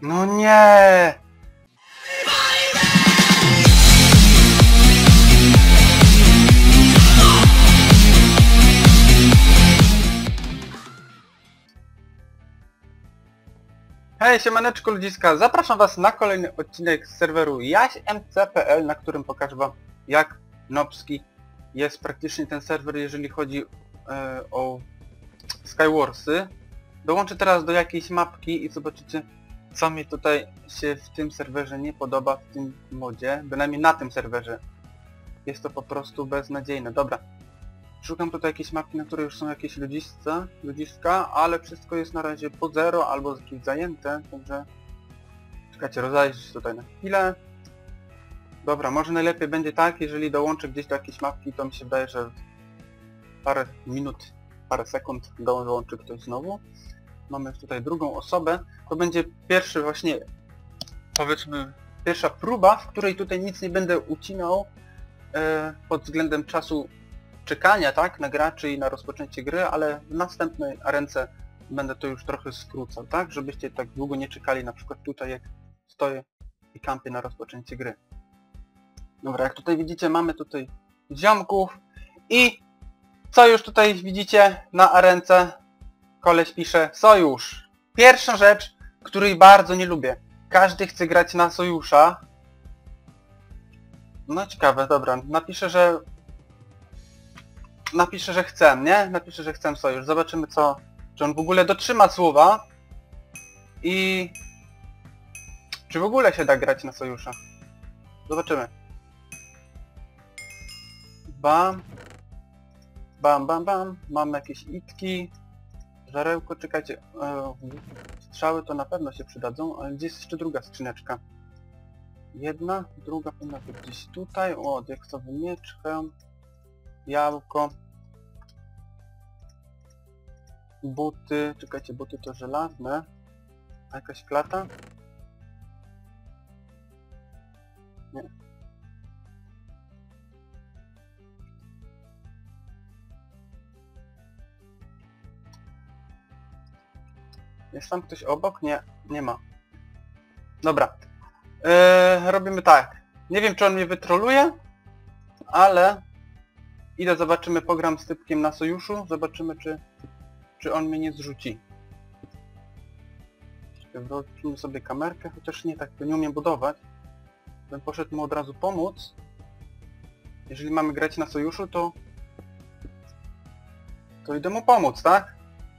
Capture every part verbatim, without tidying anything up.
No nie! Hej, siemaneczko ludziska, zapraszam was na kolejny odcinek z serweru jaś m c kropka p l, na którym pokażę wam, jak nopski jest praktycznie ten serwer, jeżeli chodzi e, o Skywarsy. Dołączę teraz do jakiejś mapki i zobaczycie, co mi tutaj się w tym serwerze nie podoba, w tym modzie, bynajmniej na tym serwerze. Jest to po prostu beznadziejne. Dobra, szukam tutaj jakiejś mapki, na której już są jakieś ludziska, ludziska, ale wszystko jest na razie po zero albo jakieś zajęte, także czekajcie, rozejrzeć się tutaj na chwilę. Dobra, może najlepiej będzie tak, jeżeli dołączę gdzieś do jakiejś mapki, to mi się wydaje, że parę minut, parę sekund dołączy ktoś znowu. Mamy tutaj drugą osobę, to będzie pierwszy właśnie, powiedzmy, pierwsza próba, w której tutaj nic nie będę ucinał e, pod względem czasu czekania, tak, na graczy i na rozpoczęcie gry, ale w następnej arence będę to już trochę skrócał, tak, żebyście tak długo nie czekali, na przykład tutaj jak stoję i kampię na rozpoczęcie gry. Dobra, jak tutaj widzicie, mamy tutaj ziomków i co już tutaj widzicie na arence? Koleś pisze sojusz. Pierwsza rzecz, której bardzo nie lubię. Każdy chce grać na sojusza. No ciekawe, dobra, napiszę, że napiszę, że chcę, nie? Napiszę, że chcę sojusz. Zobaczymy, co, czy on w ogóle dotrzyma słowa i czy w ogóle się da grać na sojusza. Zobaczymy. Bam. Bam, bam, bam. Mamy jakieś itki. Żarełko, czekajcie. E, strzały to na pewno się przydadzą, ale gdzie jest jeszcze druga skrzyneczka? Jedna, druga powinna być gdzieś tutaj. O, diaksowy mieczkę. Jałko. Buty. Czekajcie, buty to żelazne. A jakaś klata? Nie. Jest tam ktoś obok? Nie, nie ma. Dobra. Yy, robimy tak. Nie wiem, czy on mnie wytroluje, ale idę, zobaczymy, pogram z typkiem na sojuszu. Zobaczymy, czy, czy on mnie nie zrzuci. Wrócimy sobie kamerkę, chociaż nie, tak to nie umiem budować. Bym poszedł mu od razu pomóc. Jeżeli mamy grać na sojuszu, to to idę mu pomóc, tak?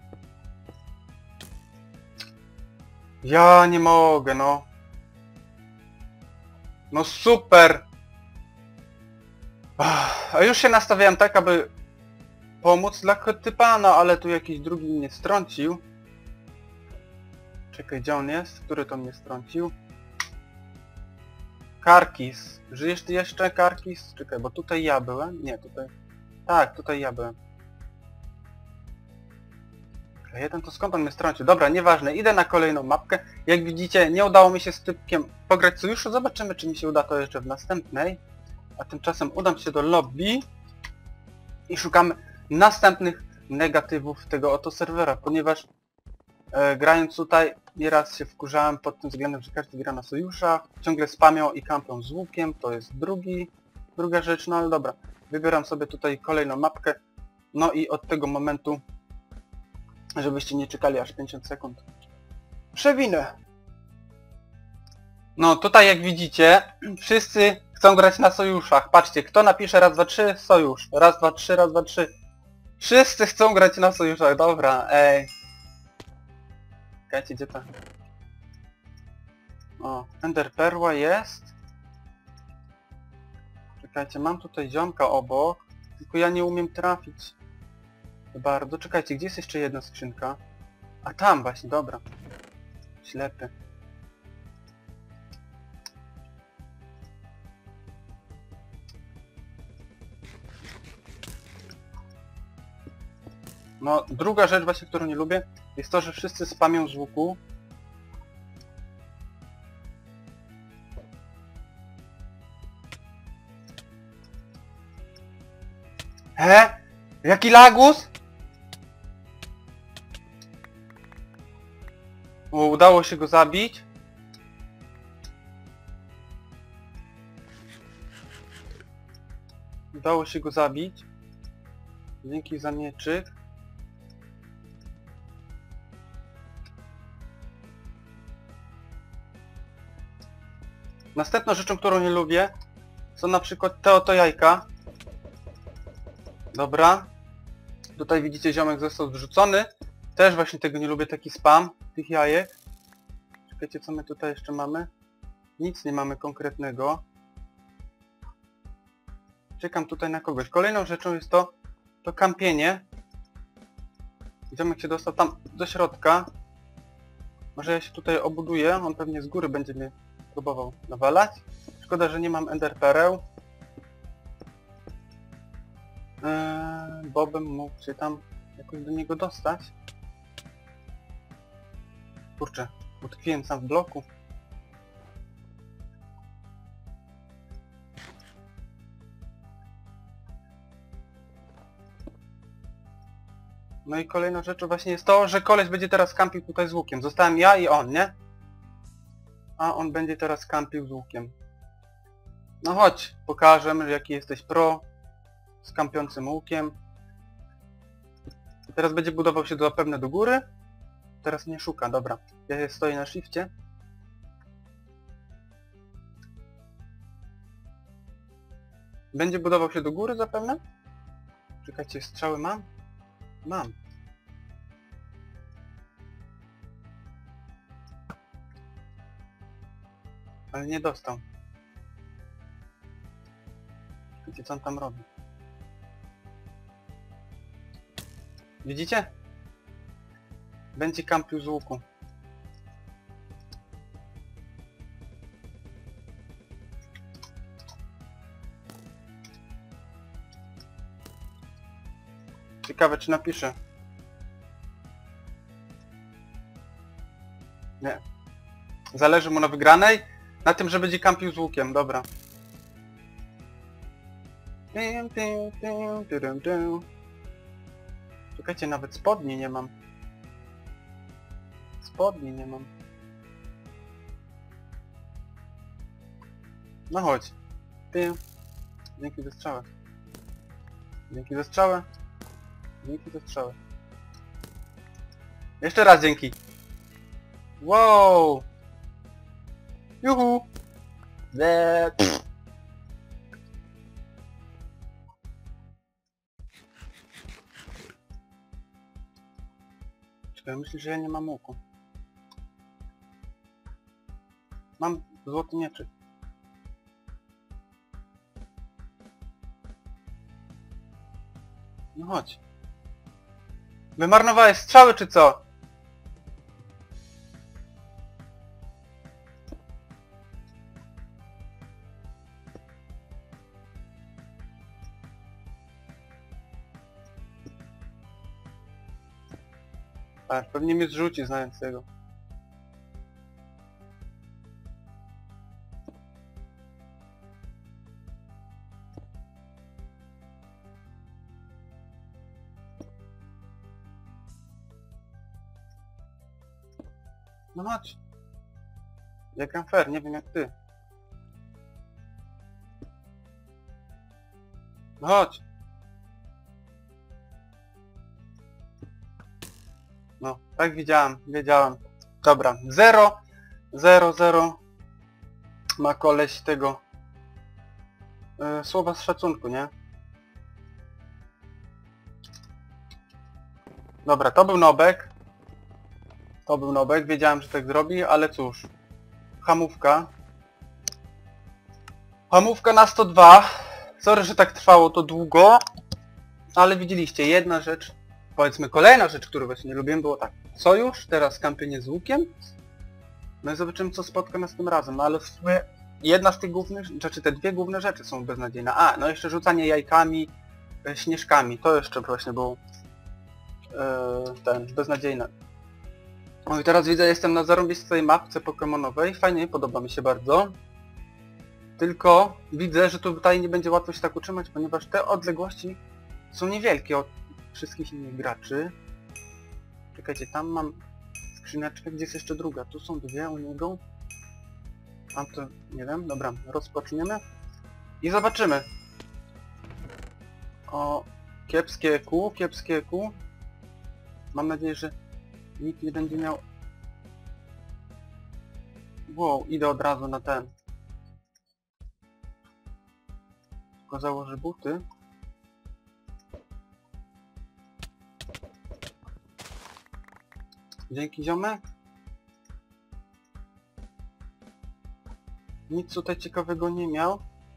Ja nie mogę, no. No super! A już się nastawiałem tak, aby pomóc dla typa, no ale tu jakiś drugi mnie strącił. Czekaj, gdzie on jest? Który to mnie strącił? Karkis. Żyjesz ty jeszcze, Karkis? Czekaj, bo tutaj ja byłem? Nie, tutaj... Tak, tutaj ja byłem. Jeden to skąd on mnie strącił? Dobra, nieważne, idę na kolejną mapkę. Jak widzicie, nie udało mi się z typkiem pograć sojuszu. Zobaczymy, czy mi się uda to jeszcze w następnej. A tymczasem udam się do lobby i szukamy następnych negatywów tego oto serwera, ponieważ e, grając tutaj nieraz się wkurzałem pod tym względem, że każdy gra na sojuszach, ciągle spamią i kampią z łukiem, to jest drugi, druga rzecz, no ale dobra. Wybieram sobie tutaj kolejną mapkę, no i od tego momentu, żebyście nie czekali aż pięćdziesiąt sekund, przewinę. No tutaj jak widzicie, wszyscy chcą grać na sojuszach. Patrzcie, kto napisze raz, dwa, trzy, sojusz. Raz, dwa, trzy, raz, dwa, trzy. Wszyscy chcą grać na sojuszach, dobra, ej. Czekajcie, gdzie to? O, Ender Perła jest. Czekajcie, mam tutaj ziomka obok, tylko ja nie umiem trafić. Bardzo. Czekajcie, gdzie jest jeszcze jedna skrzynka? A tam właśnie, dobra. Ślepy. No, druga rzecz właśnie, którą nie lubię, jest to, że wszyscy spamią z łuku. He? Jaki lagus? O, udało się go zabić. Udało się go zabić. Dzięki za mieczyk. Następną rzeczą, którą nie lubię, są na przykład te oto jajka. Dobra. Tutaj widzicie, ziomek został zrzucony. Też właśnie tego nie lubię, taki spam tych jajek. Czekajcie, co my tutaj jeszcze mamy? Nic nie mamy konkretnego. Czekam tutaj na kogoś. Kolejną rzeczą jest to, to kampienie. Ziomek się dostał tam do środka. Może ja się tutaj obuduję, on pewnie z góry będzie mnie próbował nawalać. Szkoda, że nie mam ender pereł. Eee, bo bym mógł się tam jakoś do niego dostać. Kurczę, utkwiłem sam w bloku. No i kolejną rzeczą właśnie jest to, że koleś będzie teraz kampił tutaj z łukiem. Zostałem ja i on, nie? A on będzie teraz kampił z łukiem. No chodź, pokażę, że jaki jesteś pro z kampiącym łukiem. Teraz będzie budował się zapewne do góry. Teraz nie szuka, dobra. Ja stoję na shifcie. Będzie budował się do góry zapewne? Czekajcie, strzały mam? Mam. Ale nie dostał. Wiecie, co on tam robi? Widzicie? Będzie kampił z łuku. Ciekawe, czy napisze. Nie. Zależy mu na wygranej. Na tym, że będzie kampił z łukiem. Dobra. Czekajcie, nawet spodni nie mam. Spodni nie mam. No chodź. Dzięki za strzałę. Dzięki za strzałę. Dzięki za strzałę. Jeszcze raz dzięki. Wow! Juhu! Eee, Czekaj, myślisz, że ja nie mam łuku. Mam złoty mieczyk. No chodź. Wymarnowałeś strzały, czy co? Tak, pewnie mnie zrzuci, znając tego. No chodź. Ja gram fair, nie wiem jak ty. No chodź. No, tak widziałem, wiedziałem. Dobra, zero, zero, zero. Ma koleś tego yy, słowa z szacunku, nie? Dobra, to był nobek. To był nobek, wiedziałem, że tak zrobi, ale cóż. Hamówka. Hamówka na sto dwa. Sorry, że tak trwało to długo. Ale widzieliście, jedna rzecz, powiedzmy kolejna rzecz, którą właśnie nie lubiłem, było tak. Sojusz, teraz kampienie z łukiem. No i zobaczymy, co spotka nas tym razem. No ale w sumie jedna z tych głównych rzeczy, te dwie główne rzeczy są beznadziejne. A, no jeszcze rzucanie jajkami, e, śnieżkami. To jeszcze właśnie było e, ten, beznadziejne. No i teraz widzę, jestem na zarąbistej mapce pokemonowej. Fajnie, podoba mi się bardzo. Tylko widzę, że tutaj nie będzie łatwo się tak utrzymać, ponieważ te odległości są niewielkie od wszystkich innych graczy. Czekajcie, tam mam skrzyneczkę, gdzie jest jeszcze druga. Tu są dwie u niego. A to nie wiem, dobra, rozpoczniemy. I zobaczymy. O, kiepskie kół, kiepskie kół. Mam nadzieję, że nikt nie będzie miał... Wow, idę od razu na ten. Tylko założę buty. Dzięki, ziomek. Nic tutaj ciekawego nie miał.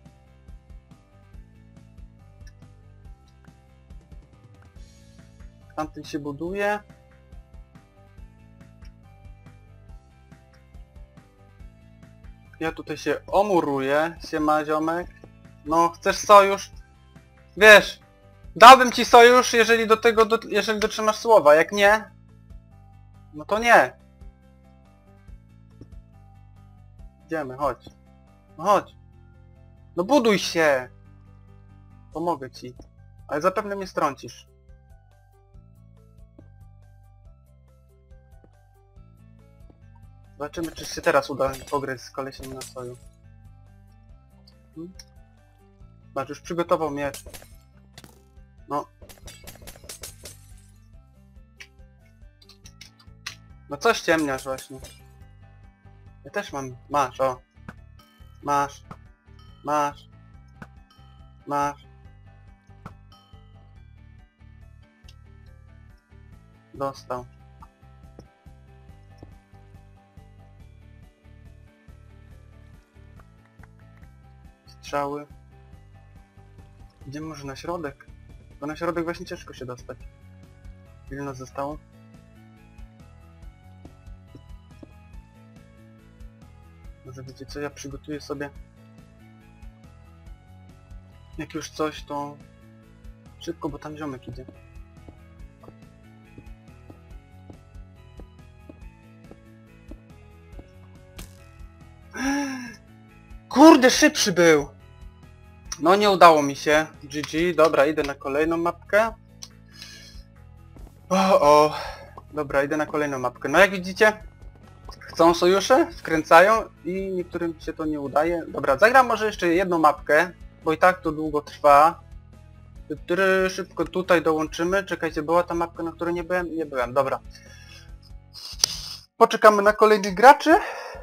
Tamten się buduje. Ja tutaj się omuruję. Siema, ziomek. No, chcesz sojusz? Wiesz, dałbym ci sojusz, jeżeli do tego, do, jeżeli dotrzymasz słowa. Jak nie, no to nie. Idziemy, chodź. No chodź. No buduj się. Pomogę ci. Ale zapewne mnie strącisz. Zobaczymy, czy się teraz uda pogryźć z kolesiem na soju. Hmm? Zobacz, już przygotował miecz. No. No coś ciemniasz właśnie. Ja też mam. Masz, o. Masz. Masz. Masz. Dostał. Strzały. Idziemy może na środek. Bo na środek właśnie ciężko się dostać. Ile nas zostało? Może wiecie co, ja przygotuję sobie... Jak już coś, to... Szybko, bo tam ziomek idzie. Kurde, szybszy był! No nie udało mi się. G G, dobra, idę na kolejną mapkę. O, o. Dobra, idę na kolejną mapkę. No jak widzicie, chcą sojusze, wkręcają i niektórym się to nie udaje. Dobra, zagram może jeszcze jedną mapkę, bo i tak to długo trwa. Szybko tutaj dołączymy. Czekajcie, była ta mapka, na której nie byłem? Nie byłem, dobra. Poczekamy na kolejnych graczy.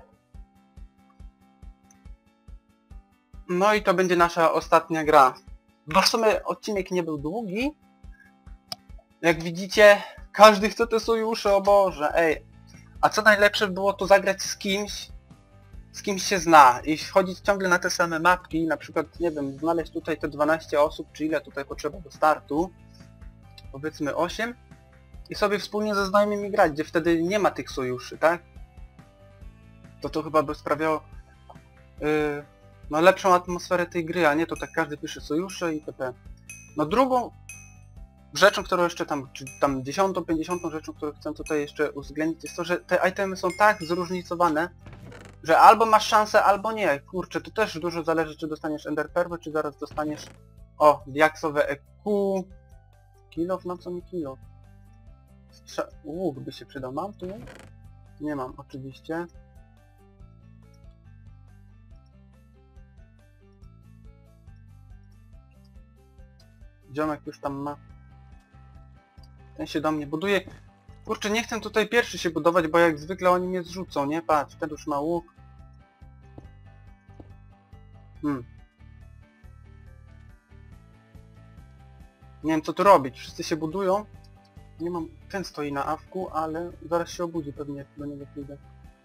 No i to będzie nasza ostatnia gra. Bo w sumie odcinek nie był długi. Jak widzicie, każdy chce te sojusze, o Boże, ej. A co najlepsze było to zagrać z kimś, z kimś się zna i wchodzić ciągle na te same mapki, na przykład, nie wiem, znaleźć tutaj te dwanaście osób, czy ile tutaj potrzeba do startu. Powiedzmy osiem. I sobie wspólnie ze znajomymi grać, gdzie wtedy nie ma tych sojuszy, tak? To to chyba by sprawiało... Yy, no lepszą atmosferę tej gry, a nie to tak każdy pisze sojusze i itp. No drugą rzeczą, którą jeszcze tam, czy tam dziesiątą, pięćdziesiątą rzeczą, którą chcę tutaj jeszcze uwzględnić, jest to, że te itemy są tak zróżnicowane, że albo masz szansę, albo nie. Kurczę, to też dużo zależy, czy dostaniesz Ender Pearl, czy zaraz dostaniesz... O, diaksowe E Q... Kilof? No co mi kilof? Strza... Łuk by się przydał. Mam tu? Nie mam, oczywiście. Ziomek już tam ma. Ten się do mnie buduje. Kurczę, nie chcę tutaj pierwszy się budować, bo jak zwykle oni mnie zrzucą, nie? Patrz, ten już ma łuk. Hmm. Nie wiem co tu robić, wszyscy się budują. Nie mam... Ten stoi na awku, ale zaraz się obudzi pewnie, jak do niego pójdę.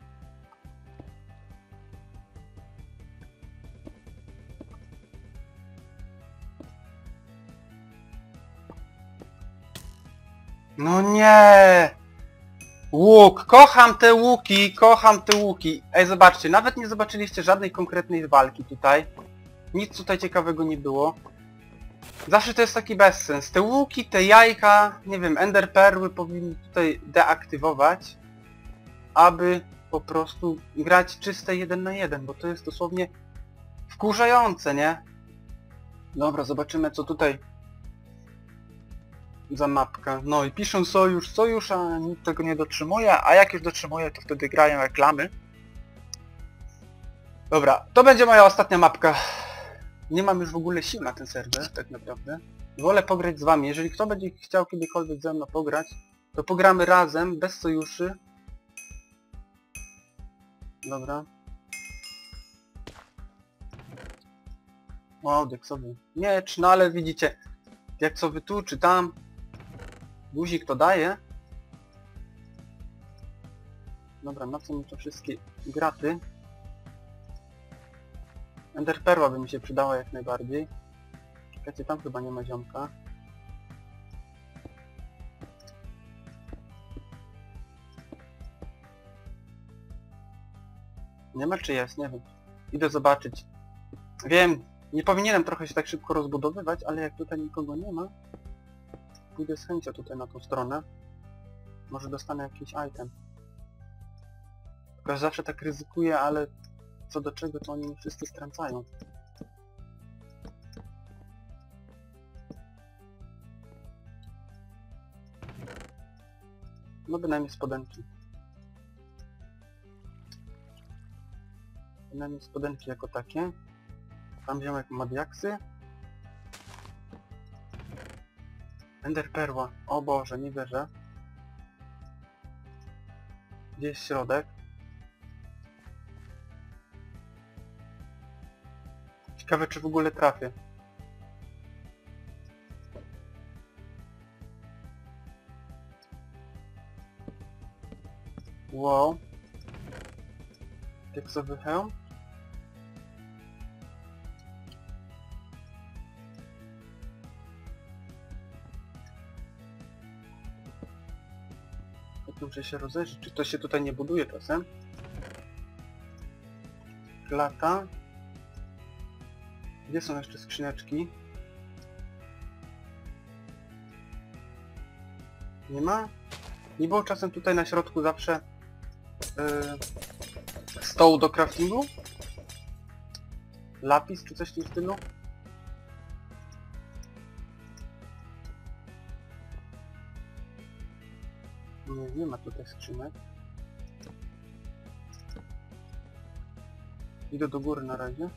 No nie! Łuk! Kocham te łuki! Kocham te łuki! Ej, zobaczcie, nawet nie zobaczyliście żadnej konkretnej walki tutaj. Nic tutaj ciekawego nie było. Zawsze to jest taki bezsens. Te łuki, te jajka, nie wiem, Ender Perły powinni tutaj deaktywować, aby po prostu grać czyste jeden na jeden, bo to jest dosłownie wkurzające, nie? Dobra, zobaczymy co tutaj za mapka. No i piszą sojusz, sojusz, a nikt tego nie dotrzymuje, a jak już dotrzymuje, to wtedy grają reklamy. Dobra, to będzie moja ostatnia mapka. nie mam już w ogóle sił na ten serwer, tak naprawdę. Wolę pograć z wami. Jeżeli kto będzie chciał kiedykolwiek ze mną pograć, to pogramy razem, bez sojuszy. Dobra. Wow, deksowy miecz, no ale widzicie, jak co wy tu czy tam, guzik to daje. Dobra, na co mi to wszystkie graty? Ender perła by mi się przydała jak najbardziej. Czekajcie, tam chyba nie ma ziomka. Nie ma czy jest? Nie wiem. Idę zobaczyć. Wiem, nie powinienem trochę się tak szybko rozbudowywać, ale jak tutaj nikogo nie ma, pójdę z chęcią tutaj na tą stronę. Może dostanę jakiś item. Tylko zawsze tak ryzykuję, ale co do czego to oni wszyscy strącają. No bynajmniej spodenki. Bynajmniej spodenki jako takie. Tam ziomek ma diaksy. Ender perła. O Boże, nie wierzę. Gdzie jest środek? Ciekawe, czy w ogóle trafię. Wow. Teksowy hełm. Muszę się rozejrzeć, czy to się tutaj nie buduje czasem. Klata. Gdzie są jeszcze skrzyneczki? Nie ma? Nie było czasem tutaj na środku zawsze yy, stołu do craftingu? Lapis czy coś w tym stylu? Nie, nie ma tutaj skrzynek. Idę do góry na razie.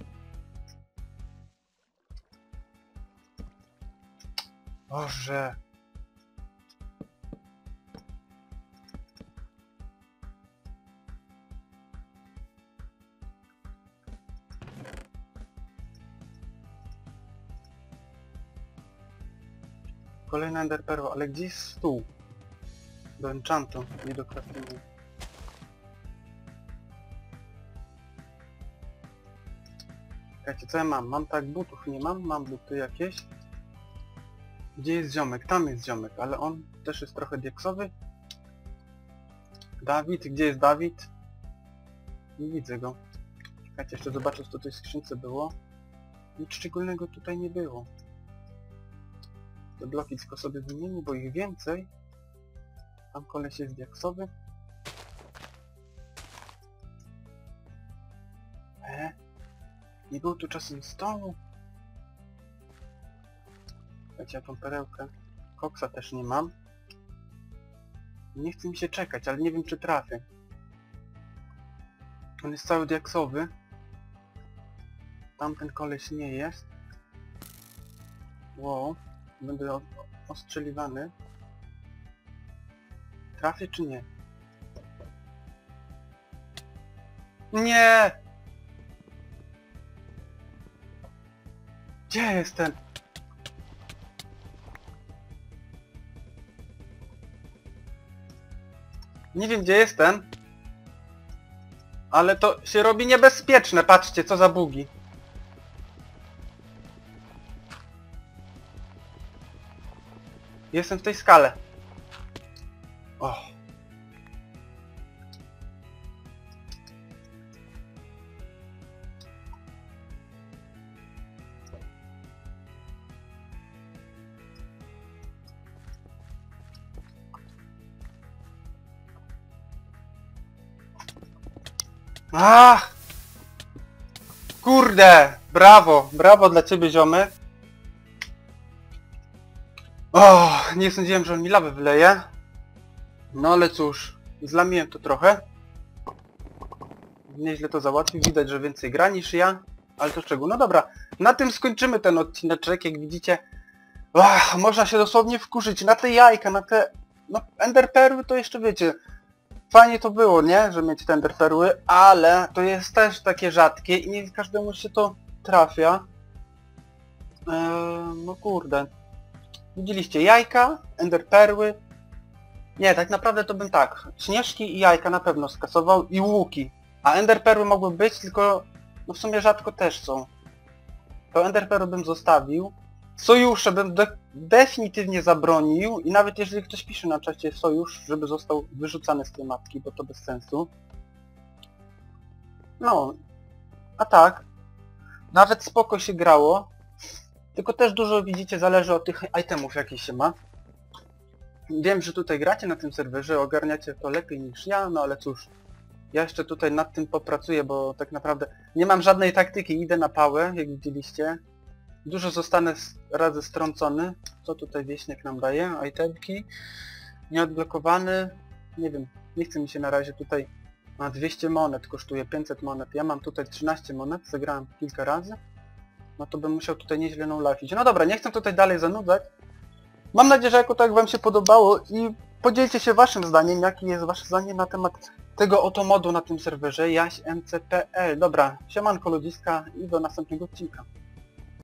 Boże! Kolejna ender perła, ale gdzie jest stół? Do enchantu, nie do craftingu. Czekajcie, co ja mam? Mam tak butów, nie mam? Mam buty jakieś. Gdzie jest ziomek? Tam jest ziomek, ale on też jest trochę diaksowy. Dawid, gdzie jest Dawid? Nie widzę go. Czekajcie, jeszcze zobaczę, co tutaj w skrzynce było. Nic szczególnego tutaj nie było. Te bloki tylko sobie wymienię, bo ich więcej. Tam koleś jest diaksowy. E? Nie było tu czasem stołu? Słuchajcie, ja tą perełkę. Koksa też nie mam. Nie chce mi się czekać, ale nie wiem, czy trafię. On jest cały diaksowy. Tamten koleś nie jest. Wow. Będę o ostrzeliwany. Trafię czy nie? Nie! Gdzie jest ten? Nie wiem, gdzie jestem. Ale to się robi niebezpieczne. Patrzcie, co za bugi. Jestem w tej skale. O. Ach! Kurde! Brawo! Brawo dla ciebie, ziomek. O, nie sądziłem, że on mi lawę wyleje. No ale cóż, zlamiłem to trochę. Nieźle to załatwił. Widać, że więcej gra niż ja. ale to szczegół. No dobra, na tym skończymy ten odcineczek, jak widzicie. Ach, można się dosłownie wkurzyć na te jajka, na te... No, enderperły to jeszcze wiecie. Fajnie to było, nie? Że mieć te enderperły, ale to jest też takie rzadkie i nie każdemu się to trafia. Eee, no kurde. Widzieliście jajka, enderperły. Nie, tak naprawdę to bym tak. Śnieżki i jajka na pewno skasował i łuki. A enderperły mogły być, tylko no w sumie rzadko też są. To enderperły bym zostawił. Sojusze bym de definitywnie zabronił i nawet jeżeli ktoś pisze na czacie sojusz, żeby został wyrzucany z tej mapki, bo to bez sensu. No, a tak, nawet spoko się grało, tylko też dużo widzicie zależy od tych itemów jakie się ma. Wiem, że tutaj gracie na tym serwerze, ogarniacie to lepiej niż ja, no ale cóż, ja jeszcze tutaj nad tym popracuję, bo tak naprawdę nie mam żadnej taktyki, idę na pałę, jak widzieliście. Dużo zostanę razy strącony. Co tutaj wieśniak nam daje? Itemki. Nieodblokowany. Nie wiem, nie chce mi się na razie tutaj... A dwieście monet kosztuje, pięćset monet. Ja mam tutaj trzynaście monet, zagrałem kilka razy. No to bym musiał tutaj nieźle nolafić. No dobra, nie chcę tutaj dalej zanudzać. Mam nadzieję, że jako tak wam się podobało i podzielcie się waszym zdaniem, jakie jest wasze zdanie na temat tego oto modu na tym serwerze jaś m c kropka p l. Dobra, siemanko ludziska i do następnego odcinka.